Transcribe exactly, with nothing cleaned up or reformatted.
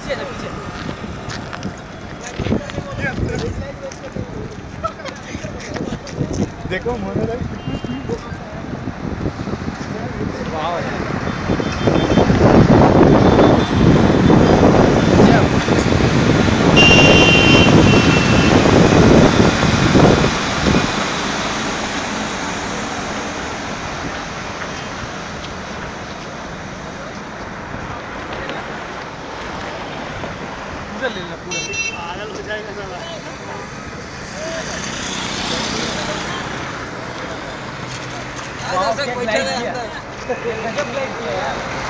पीछे पीछे देखो मोनोरेल पूरा ले लेना पूरा पागल हो जाएगा साला। बैठा है अंदर।